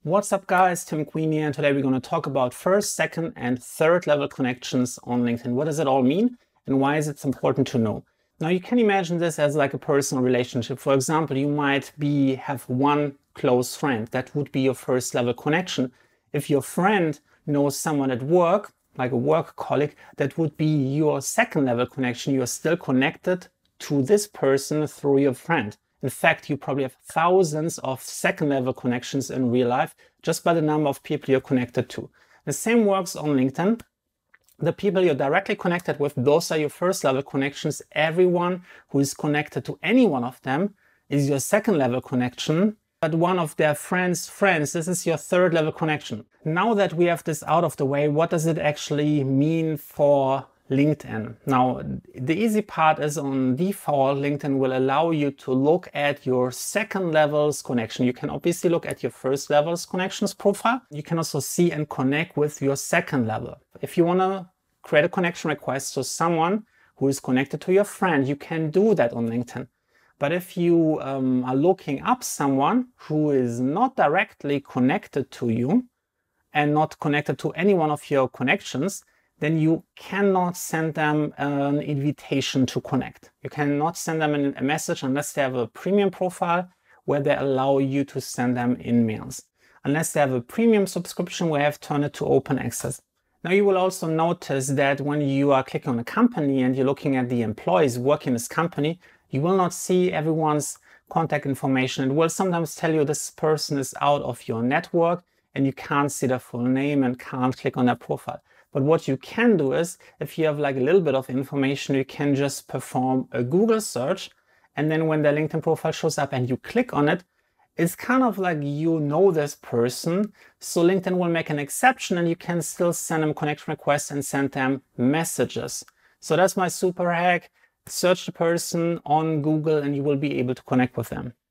What's up guys, Tim Queenie, and today we're going to talk about first, second and third level connections on LinkedIn. What does it all mean and why is it important to know? Now you can imagine this as like a personal relationship. For example, you might have one close friend. That would be your first level connection. If your friend knows someone at work, like a work colleague, that would be your second level connection. You are still connected to this person through your friend. In fact, you probably have thousands of second level connections in real life just by the number of people you're connected to. The same works on LinkedIn. The people you're directly connected with, those are your first level connections. Everyone who is connected to any one of them is your second level connection. But one of their friends, this is your third level connection. Now that we have this out of the way, what does it actually mean for LinkedIn? Now, the easy part is on default, LinkedIn will allow you to look at your second levels connection. You can obviously look at your first levels connections profile. You can also see and connect with your second level. If you want to create a connection request to someone who is connected to your friend, you can do that on LinkedIn. But if you are looking up someone who is not directly connected to you and not connected to any one of your connections, then you cannot send them an invitation to connect. You cannot send them a message unless they have a premium profile where they allow you to send them in mails. Unless they have a premium subscription where you have turned it to open access. Now you will also notice that when you are clicking on a company and you're looking at the employees working in this company, you will not see everyone's contact information. It will sometimes tell you this person is out of your network and you can't see their full name and can't click on their profile. But what you can do is, if you have like a little bit of information, you can just perform a Google search. And then when their LinkedIn profile shows up and you click on it, it's kind of like you know this person. So LinkedIn will make an exception and you can still send them connection requests and send them messages. So that's my super hack. Search the person on Google and you will be able to connect with them.